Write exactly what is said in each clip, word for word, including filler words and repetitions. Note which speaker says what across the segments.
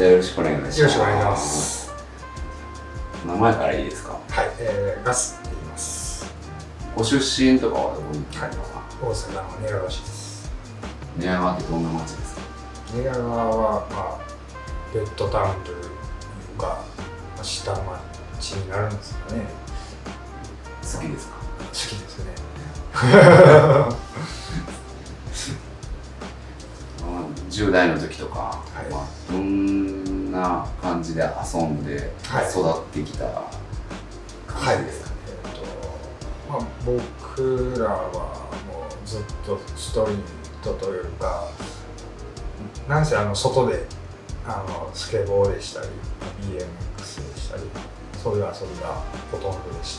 Speaker 1: じゃあよろしくお願いします。
Speaker 2: よろしくお願いします。
Speaker 1: 名前からいいですか？
Speaker 2: はい、えー、ガスって言います。
Speaker 1: ご出身とかはどこに行かれますか？
Speaker 2: 大阪の寝屋川市です。
Speaker 1: 寝屋川ってどんな町ですか？
Speaker 2: 寝屋川は、まあ、ベッドタウンというか、まあ、下町になるんですかね。
Speaker 1: 好きですか？
Speaker 2: 好きですね。
Speaker 1: じゅう代の時とか、
Speaker 2: はい、
Speaker 1: まあ、どんな感じで遊んで育ってきた感じですかね。
Speaker 2: はいはい、えーとまあ、僕らはもうずっとストリートというか、なんせあの外であのスケボーでしたり ビーエムエックス でしたり、そういう遊びがほとんどでした。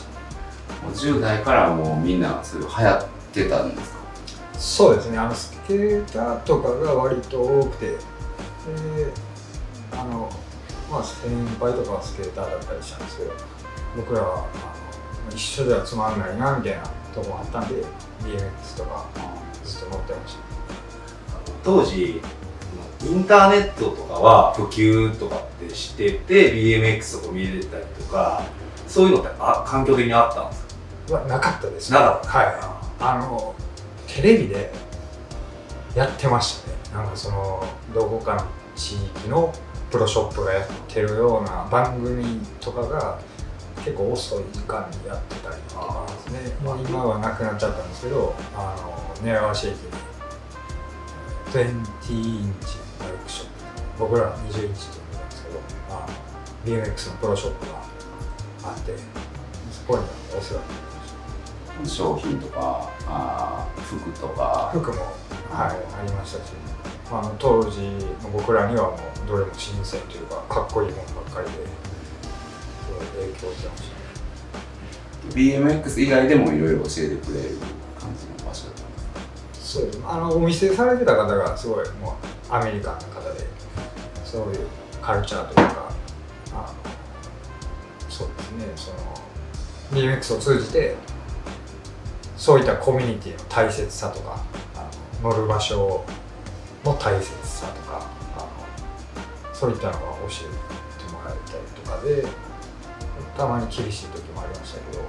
Speaker 1: もうじゅう代からもうみんなそういう流行ってたんですか？
Speaker 2: そうですね、あのスケーターとかが割と多くて、であの、まあ、先輩とかはスケーターだったりしたんですけど、僕らはあの一緒ではつまんないなみたいなとこもあったんで ビーエムエックス とかずっと乗ってました。
Speaker 3: 当時インターネットとかは普及とかってしてて ビーエムエックス とか見れたりとか、そういうのってあ環境的にあったんですか？
Speaker 2: はなかったです。
Speaker 3: なかった。
Speaker 2: はい、あのテレビでやってましたね。なんかそのどこかの地域のプロショップがやってるような番組とかが結構遅い時間にやってたりとかですね。もう今はなくなっちゃったんですけど、あの寝屋川市駅ににじゅうインチバイクショップ、僕らはにじゅうインチって呼んでたんですけど、あの ビーエムエックス のプロショップがあって、そこにお世話になりました。
Speaker 1: 商品とかあ服とか
Speaker 2: 服も、はい、ありましたし、あの当時の僕らにはもうどれも新鮮というかかっこいいものばっかりですごい影響を受けましたね。
Speaker 1: ビーエムエックス 以外でもいろいろ教えてくれる感じの場所だったんですか？
Speaker 2: そうです。あのお店されてた方がすごいもうアメリカンな方で、そういうカルチャーというか、あのそうですね、その ビーエムエックス を通じてそういったコミュニティの大切さとか、あの乗る場所の大切さとか、あのそういったのが教えてもらえたりとかで、たまに厳しい時もありましたけど、はい、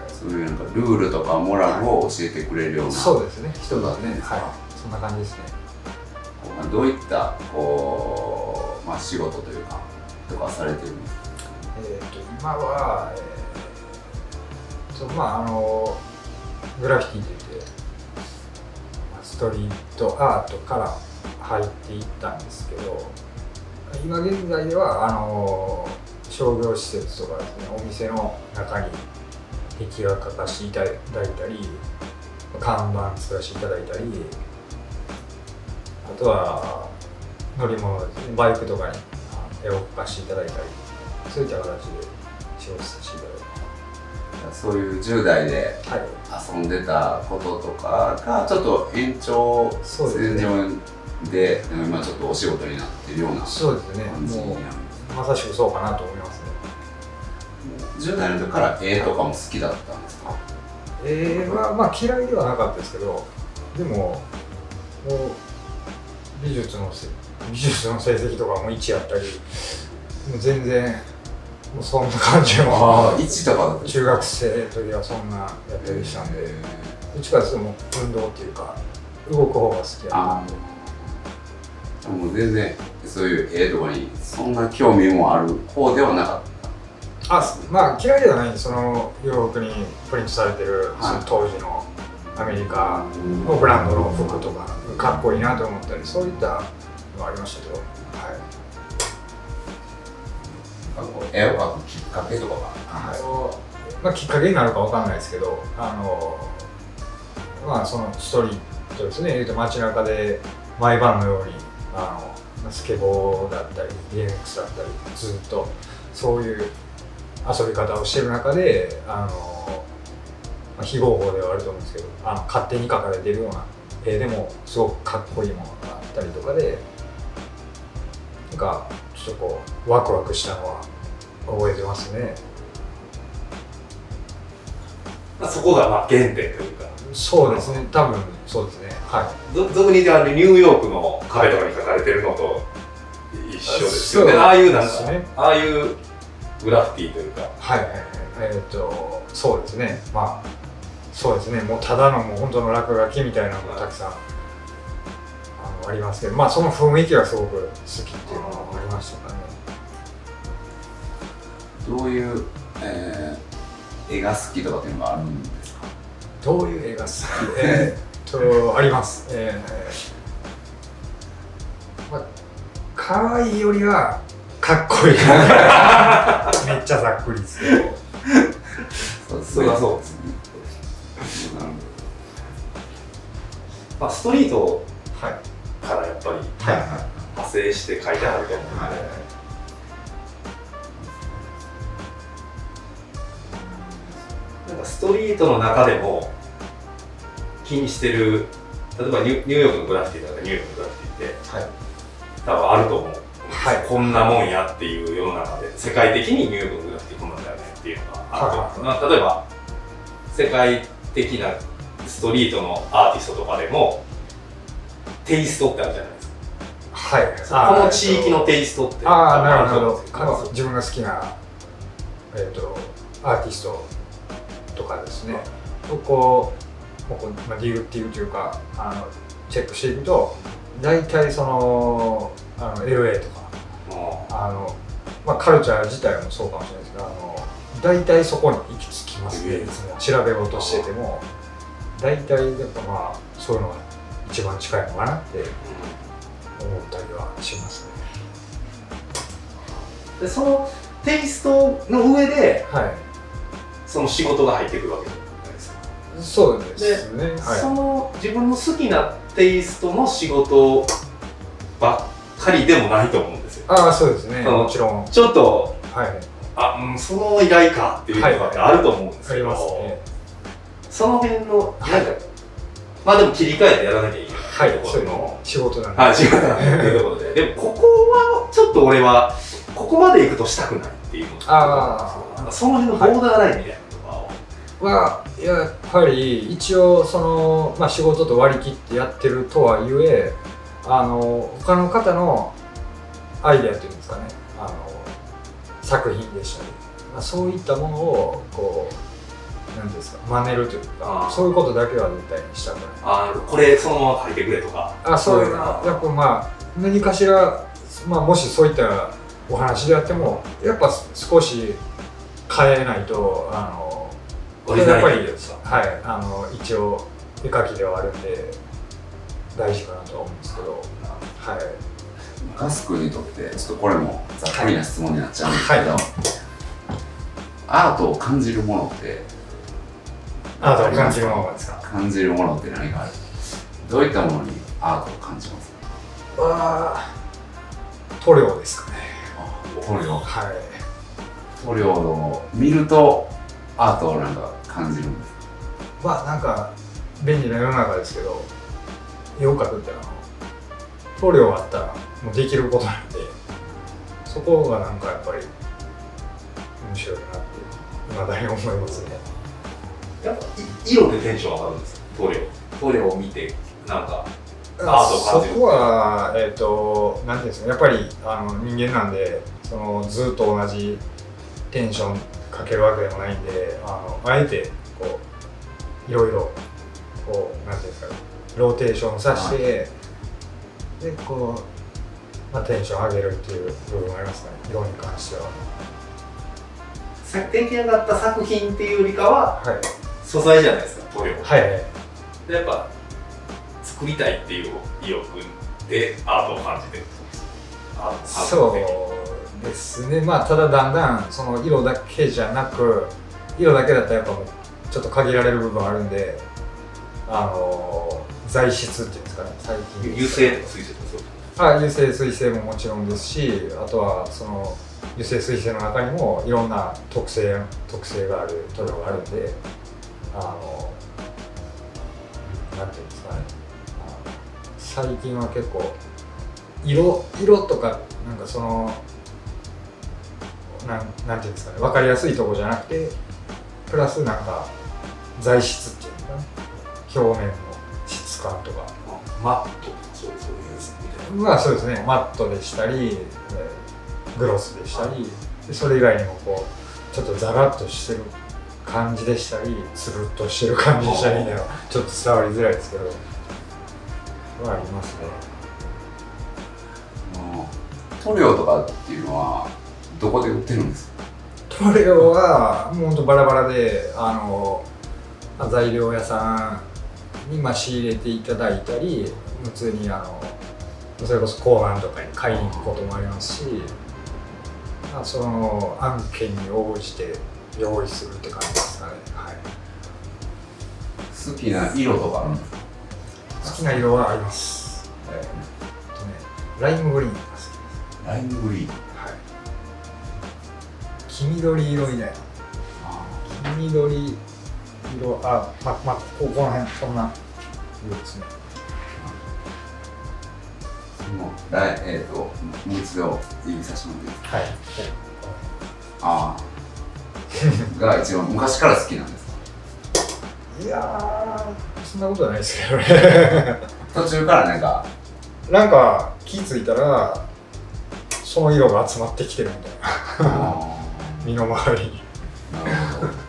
Speaker 1: そういうなんかルールとかモラルを教えてくれるような、
Speaker 2: そうですね、
Speaker 1: 人だったんですか？
Speaker 2: はい、そんな感じですね。
Speaker 1: どういったこう、まあ、仕事というかとかされてるんですか？
Speaker 2: えーと今は、えーとまああのグラフィティといってストリートアートから入っていったんですけど、今現在ではあの商業施設とかですね、お店の中に壁画描かせていただいたり、看板作らせていただいたり、あとは乗り物ですね、バイクとかに絵を描かせていただいたり、そういった形で仕事させていただいてます。
Speaker 1: そういうじゅう代で遊んでたこととかがちょっと延長線上で今ちょっとお仕事になってるような感じになるんですね。
Speaker 2: そうですね、もうまさしくそうかなと思いますね。
Speaker 1: じゅう代の時から絵とかも好きだったんですか？
Speaker 2: 絵はまあ嫌いではなかったですけど、でももう美術の美術の成績とかもいちやったり、もう全然もうそんな感じの
Speaker 1: いちとかだった
Speaker 2: 中学生の時はそんなやったりしたんで、どっちかというともう運動っていうか動く方が好きやな。
Speaker 1: もう全然そういう絵とかにそんな興味もある方ではなかった。
Speaker 2: あ、まあ嫌いではないんです。その洋服にプリントされてる、はい、その当時のアメリカのブランドの服とかかっこいいなと思ったり、そういったのはありましたけど、はい。
Speaker 1: 絵を描くきっかけとかが、
Speaker 2: はい、まあ、きっかけになるかわかんないですけど、あのまあそのストリートですね、言うと街中で毎晩のようにあのスケボーだったり ビーエムエックス だったりずっとそういう遊び方をしてる中で、あの、まあ、非合法ではあると思うんですけど、あの勝手に描かれているような絵でもすごくかっこいいものがあったりとかで、なんかちょっとこうワクワクしたのは覚えてますね。
Speaker 3: そこがまあ原点というか。
Speaker 2: そうですね、多分そうですね。はい。
Speaker 3: 俗に言ってあのニューヨークの壁とかに描かれてるのと一緒ですよね。ああいうなんか、
Speaker 2: ね、
Speaker 3: ああいうグラフィティというか。
Speaker 2: はいはいはい。えー、っとそうですね。まあそうですね。もうただのもう本当の落書きみたいなのがたくさん、はい、あのありますけど、まあその雰囲気がすごく好きっていうのがありましたかね。
Speaker 1: どういう、えー、絵が好きとかっていうのがあるんですか？
Speaker 2: どういう絵が好き？えー、っとあります。えーまあ、可愛いよりはかっこいいめっちゃざっくりですけど
Speaker 3: そうですね。そうですね。まあ、ストリートからやっぱり派生して書いてあると思うので、はいはいはい、なんかストリートの中でも気にしてる、例えばニューヨークのグラフィティとかニューヨークのグラフィティって、はい、多分あると思う、はい、こんなもんやっていう世の中で世界的にニューヨークのグラフィティこんなんだよねっていうのがあると思う、はいはい、例えば世界的なストリートのアーティストとかでもテイストってあるじゃないですか。はい。この地域のテイストって
Speaker 2: ああ、なるほど。自分が好きな、えー、とアーティストとかですね、をこう、こうまあ、ディグっていうというかあのチェックしていくと、大体そのあの エルエー とかあの、まあ、カルチャー自体もそうかもしれないですけど、あの大体そこに行き着きますね。調べようとしてても大体やっぱまあそういうのが一番近いのかなって思ったりはしますね。
Speaker 3: でそのテイストの上で、はい、その仕事が入ってくるわけじゃないですか。
Speaker 2: そうですね。
Speaker 3: で、はい、その自分の好きなテイストの仕事ばっかりでもないと思うんですよ。
Speaker 2: ああ、そうですね。もちろん。
Speaker 3: ちょっと、はい、あ、うん、その依頼かっていうのがあると思うんですけど、はいはい、ありますね。その辺のなんか、はい、まあでも切り替えてやらなきゃいけないところの、
Speaker 2: はい、仕事なんで、
Speaker 3: はい、仕事なんでっていうところで、でもここはちょっと俺はここまで行くとしたくないっていうのがあるんですけど、その辺のボーダーラインみたいなとかを、
Speaker 2: はやっぱり一応その、まあ、仕事と割り切ってやってるとはいえ、あの他の方のアイデアというんですかね、あの作品でしたり、まあ、そういったものをこうなんていうんですか、真似るというか、そういうことだけは絶対にしたくない。
Speaker 3: ああ、これそのまま書いてくれとか。
Speaker 2: あ、そういうのやっぱまあ何かしら、まあ、もしそういったお話であってもやっぱ少し変えないと、あのこれやっぱり、はい、あの一応絵描きではあるんで大事かなとは思うんですけど、はい。
Speaker 1: ガス君にとってちょっとこれもざっくりな質問になっちゃうんですけど、はい、アートを感じるものって
Speaker 2: アートを感じるものですか？
Speaker 1: 感じるものって何がある？どういったものにアートを感じますか？
Speaker 2: は塗料ですかね。
Speaker 1: 塗料。
Speaker 2: はい。
Speaker 1: 塗料を見るとアートをなんか感じるんですか？
Speaker 2: まあなんか便利な世の中ですけど、絵を描くってのは塗料あったらもうできることなんで、そこがなんかやっぱり面白いなって未だに思いますね。
Speaker 3: やっぱ色でテンション上がるんですよ、塗料。塗料を見てなんかアートを感じる。
Speaker 2: そこはえっ、ー、となんていうんですか、やっぱりあの人間なんで、そのずっと同じテンションかけるわけでもないんで、あのあえてこういろいろこうなんていうんですか、ローテーションさせて、でこう、まあ、テンション上げるっていう部分がありますね、色に関しては。
Speaker 3: 出来上がった作品っていうよりかは、はい、素材じゃないですか、塗料。
Speaker 2: はいはい。
Speaker 3: でやっぱ作りたいっていう意欲でアートを感じてる。
Speaker 2: そうですね。まあただだんだんその色だけじゃなく、色だけだったらやっぱもうちょっと限られる部分あるんで、あの材質っていうんですかね、最近
Speaker 3: 油性とか水性とかそういう
Speaker 2: あ油性水性ももちろんですし、あとはその油性水性の中にもいろんな特性特性がある塗料があるんで、あのなんていうんですかね、最近は結構色色とかなんかそのなんなんていうんですかね、分かりやすいところじゃなくて、プラスなんか材質っていうのかな、表面の質感とか、
Speaker 3: マットとかそういうやつみたい
Speaker 2: まあそうですね、マットでしたりグロスでしたり、それ以外にもこうちょっとザラッとしてる感じでしたり、つるっとしてる感じでしたりね、ちょっと伝わりづらいですけどはありますね。
Speaker 1: 塗料とかっていうのはどこで売ってるんですか？
Speaker 2: 塗料はもうほんとバラバラで、あの材料屋さんにまあ仕入れていただいたり、普通にあのそれこそ工場とかに買いに行くこともありますし、まあ、その案件に応じて用意するって感じですかね。はい、
Speaker 1: 好きな色とかあるんですか？
Speaker 2: 好きな色はあります。えー、とね、ライムグリーンが好きです。
Speaker 1: ライムグリーン。はい。
Speaker 2: 黄緑色みたいな。黄緑色、あ、ま、ま、ここの辺、こんな色ですね。
Speaker 1: 来えっ、ー、と、もう一度指さしてもらっていいですか？はい。ああ。が一番昔から好きなんですか？
Speaker 2: いやー、そんなことはないですけどね。
Speaker 1: 途中からなんか。
Speaker 2: なんか気付いたら、その色が集まってきてるみたいな。身の回りに。なるほど。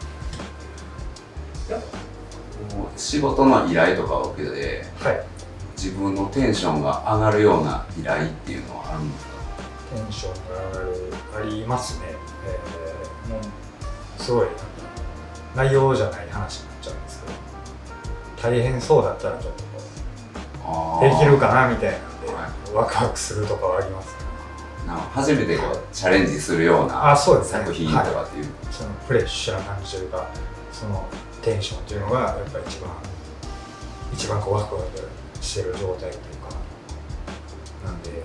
Speaker 1: 仕事の依頼とかを受けて、はい、自分のテンションが上がるような依頼っていうのはあるんですか？
Speaker 2: テンションが上がる、ありますね。えー、もうすごい内容じゃない話になっちゃうんですけど、大変そうだったらちょっとこうできるかなみたいなんで、はい、ワクワクするとかはありますね。
Speaker 1: なんか初めてこうチャレンジするような
Speaker 2: あ、そうですね、
Speaker 1: 作品とかっていう、はい、
Speaker 2: そのフレッシュな感じというか、そのテンションっていうのがやっぱり一番一番こうワクワクしてる状態というかなんで、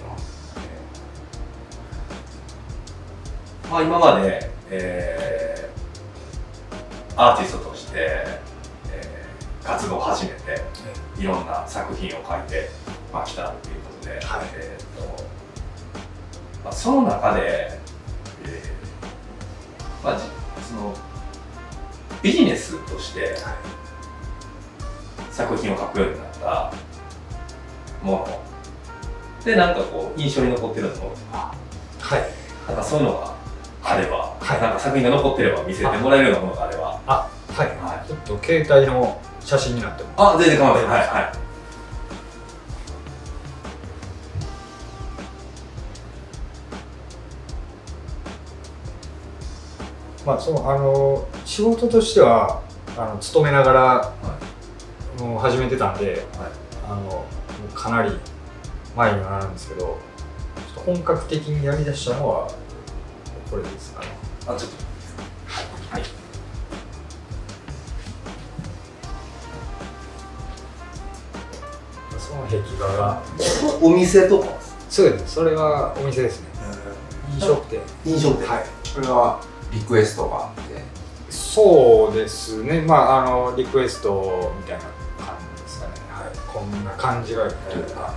Speaker 3: えー、まあ今まで、えー、アーティストとして、えー、活動を始めて、いろんな作品を書いて、まあ、きたということで、はい、えーとまあ、その中で、えーまあ、そのビジネスとして作品を書くようになったもので、なんかこう印象に残ってるものとか、はい、なんかそういうのがあれば、はい、なんか作品が残ってれば見せてもらえるようなものがあれば、
Speaker 2: あ、はい、はい、ちょっと携帯の写真になってます。
Speaker 3: あ、全然構いません。はい、はい。
Speaker 2: まあ、そのあの仕事としてはあの勤めながら、はい、もう始めてたんで、はい、あのかなり前にはなるんですけど、ちょっと本格的にやりだしたのはこれですかね。
Speaker 3: あ、ちょっとはい、
Speaker 2: その壁画が
Speaker 3: お店とか？
Speaker 2: そうです、それはお店ですね。飲食店。
Speaker 3: 飲食店。
Speaker 1: はい。これはリクエストがあって。
Speaker 2: そうですね。まああのリクエストみたいな感じですかね。はい。こんな感じがいいというか。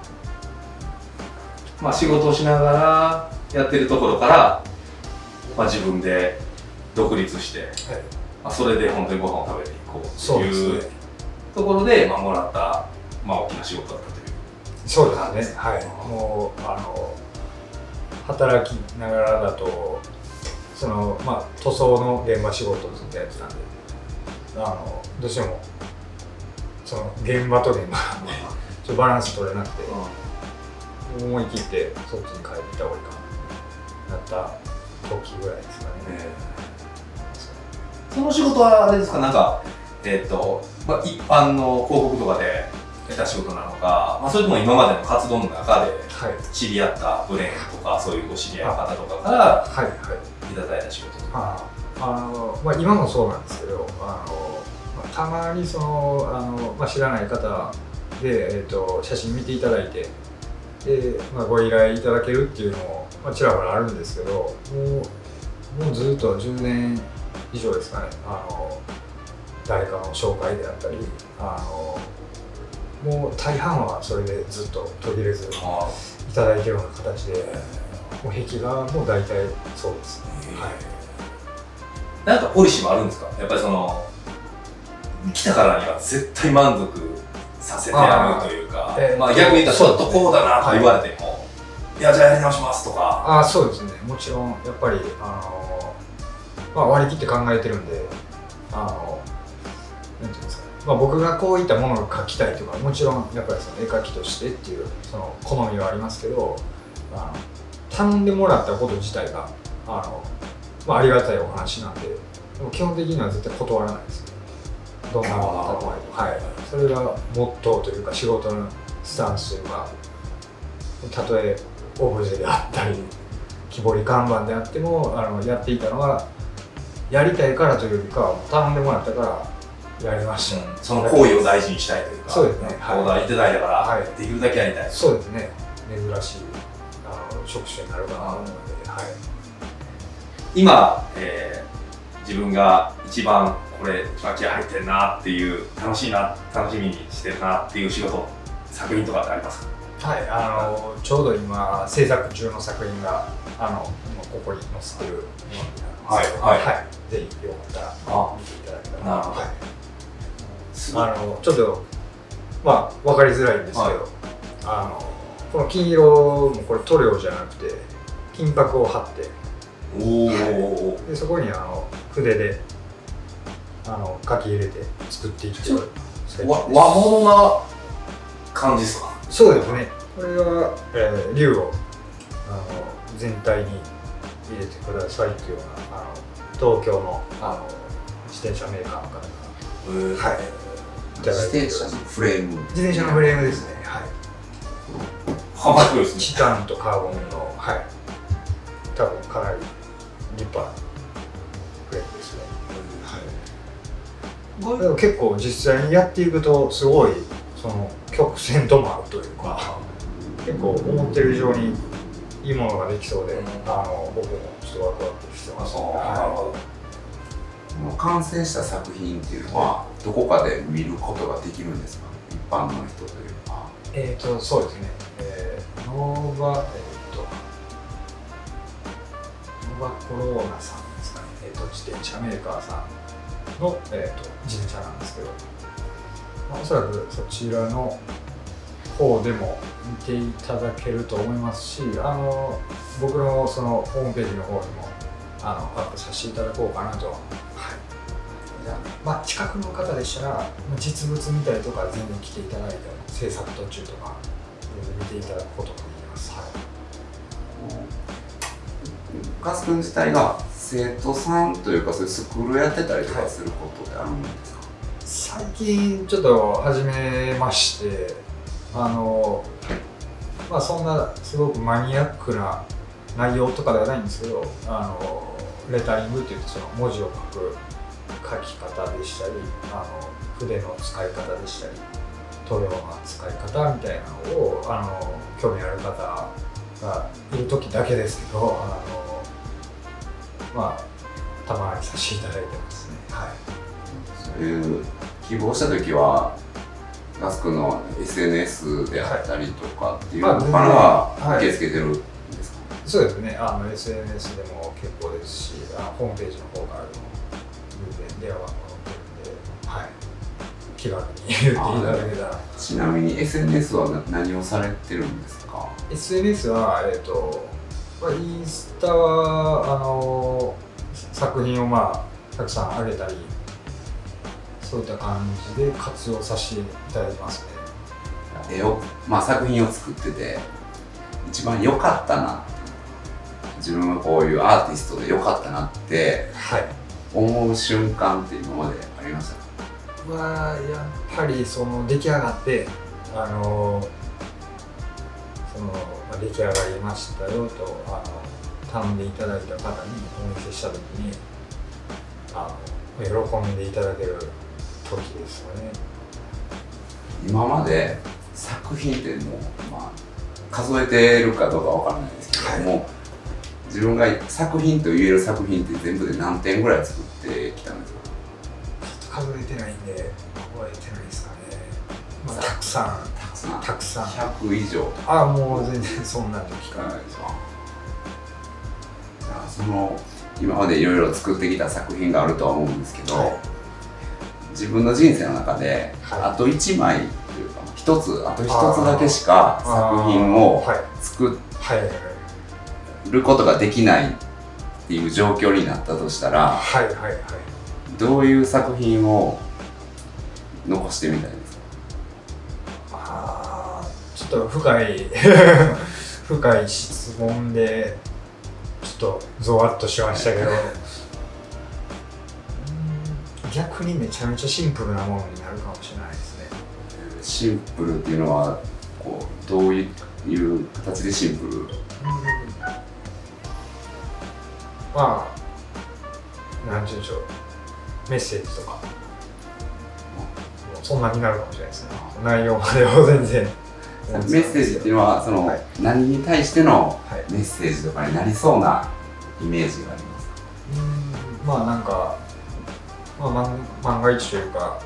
Speaker 3: まあ仕事をしながらやってるところから、まあ自分で独立して、はい、まあそれで本当にご飯を食べていこうというところで、まあもらったまあ大きな仕事だったという。
Speaker 2: そうですね。はい。もうあの働きながらだと。そのまあ、塗装の現場仕事をずっとやってたんで、あのどうしてもその現場と現場ちょっとバランス取れなくて、うん、思い切ってそっちに変えていった方がいいかなった時ぐらいですかね。
Speaker 3: その仕事はあれですか、なんか、えーとまあ、一般の広告とかで得た仕事なのか、まあ、それとも今までの活動の中で知り合ったブレーンとか、そういうご知り合いの方とかから、はいはいいただいた仕事とか。
Speaker 2: あの、まあ、今もそうなんですけど、あの、まあ、たまにそのあの、まあ、知らない方で、えー、と写真見ていただいてで、まあ、ご依頼いただけるっていうのも、まあ、ちらほらあるんですけど、もうもうずっとじゅうねん以上ですかね、あの誰かの紹介であったり、あのもう大半はそれでずっと途切れずいただいてるような形で。もう壁画も大体そうですね。はい。
Speaker 3: なんかポリシーもあるんですか？やっぱりその来たからには絶対満足させてやるというか、えー、まあ逆に言ったらちょっとこうだなと言われても、はい、いやじゃあやり直しますとか。
Speaker 2: あそうですね、もちろんやっぱりあの、まあ、割り切って考えてるんで、あのなんていうんですか、まあ、僕がこういったものを描きたいとか、もちろんやっぱりその絵描きとしてっていうその好みはありますけど、あの頼んでもらったこと自体があの、まあ、ありがたいお話なんで、でも基本的には絶対断らないですね。どんなものだったら、はい、それがモットーというか仕事のスタンスというか、たとえオブジェであったり木彫り看板であっても、あのやっていたのはやりたいからというよりかは頼んでもらったからやりました、
Speaker 3: うん、その行為を大事にしたいというか。
Speaker 2: そうですね、
Speaker 3: オーダーいただいたから、はい、できるだけやりたい。
Speaker 2: そうですね、珍しいあの職種になるかなと思うので、はい、
Speaker 3: 今、えー、自分が一番これ気合入ってるなっていう、楽しいな、楽しみにしてるなっていう仕事、作品とかってありますか？
Speaker 2: はい、あのちょうど今制作中の作品があのここに載せてるものになるんですけど、はいはいはい、ぜひよかったら見ていただけたらな。なるほど、はい、あのちょっとまあ分かりづらいんですけど、はい、あのこの金色もこれ塗料じゃなくて金箔を貼って、おはい、でそこにあの筆であの書き入れて作っていってる
Speaker 3: 和物な感じですか？
Speaker 2: そうですね、これは、えー、竜をあの全体に入れてくださいっていうようなあの東京のあの自転車メーカーの方が、えー、はい、
Speaker 1: 自転車のフレーム
Speaker 2: 自転車のフレームですね、はい、
Speaker 3: 幅広いですね。
Speaker 2: チタンとカーボンの、はい、多分かなり立派なフレームですね、はい、でも結構実際にやっていくとすごいその曲線とも合うというか、結構思ってる以上にいいものができそうで、うん、あの僕もちょっとワクワクしてます、ね。はい、
Speaker 1: 完成した作品っていうのはどこかで見ることができるんですか？一般の人というか。
Speaker 2: えっ、ー、とそうですね。えー、ノーバえっ、ー、とノーバコローナさんですかね。えっ、ー、と自転車メーカーさんのえっ、ー、と自転車なんですけど、まあ、おそらくそちらの方でも見ていただけると思いますし、あの僕のそのホームページの方にもあのアップさせていただこうかなと。はい、じゃあ、まあ、近くの方でしたら実物見たりとか全然来ていただいて制作途中とか全然見ていただくことができます。はい、
Speaker 1: ガス君自体が生徒さんというかそういうスクールやってたりとかすることってあるんですか？
Speaker 2: 最近ちょっと始めまして、あのまあそんなすごくマニアックな内容とかではないんですけど、あのレタリングっていってその文字を書く書き方でしたり、あの筆の使い方でしたり塗料の使い方みたいなのをあの興味ある方がいる時だけですけど、あのまあたまにさせていただいてますね。はい、
Speaker 1: そういう希望した時はガス君の エスエヌエス であったりとかっていうのからは受け付けてるんですか？
Speaker 2: はい、そうですね、あの エスエヌエス でも結構ですし、あのホームページの方からでも有電電話が載ってるんで、はい、気軽に言っていただけたら。
Speaker 1: ちなみに エスエヌエス は何をされてるんですか？
Speaker 2: エスエヌエス は、えーとまあ、インスタはあの作品を、まあ、たくさん上げたり、そういった感じで活用させていただいてますね。
Speaker 1: 絵を、まあ、作品を作ってて一番良かったな、自分はこういうアーティストで良かったなって思う瞬間って今までありましたか？
Speaker 2: はやっぱりその出来上がってあのその、まあ、出来上がりましたよとあの頼んでいただいた方にお見せした時にあの喜んでいただける時ですよね。
Speaker 1: 今まで作品ってもう、まあ、数えてるかどうかわからないですけども、はい、自分が作品と言える作品って全部で何点ぐらい作ってきたんですか？
Speaker 2: ちょっと数えてないんで覚えてないですかね。まあ、たくさんたくさんたくさん
Speaker 1: ひゃく以上とか。
Speaker 2: ああ、もう全然そんなんで聞かないですわ。
Speaker 1: じゃあその今までいろいろ作ってきた作品があるとは思うんですけど、はい、自分の人生の中で、はい、あといちまいといというか一つあと一つだけしか作品を作ることができないっていう状況になったとしたら、はいはいはい、どういう作品を残してみたいですか？
Speaker 2: あー、ちょっと深い深い質問でちょっとゾワッとしましたけど逆にめちゃめちゃシンプルなものになるかもしれないですね。
Speaker 1: シンプルっていうのはこうどういう形でシンプル？うん、
Speaker 2: まあなんていうんでしょう、メッセージとか、うん、そんなになるかもしれないですね。内容までを全然
Speaker 1: メッセージっていうのはその、はい、何に対してのメッセージとかになりそうなイメージがありますか？
Speaker 2: うん、まあなんか、まあ、万, 万が一というか、あ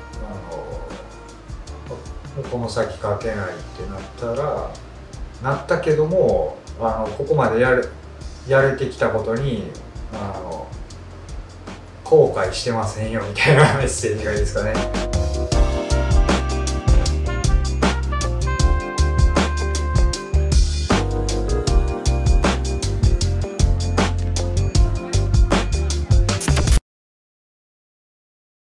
Speaker 2: のこの先書けないってなったらなったけども、あのここまでやるやれてきたことにあの後悔してませんよみたいなメッセージがいいですかね。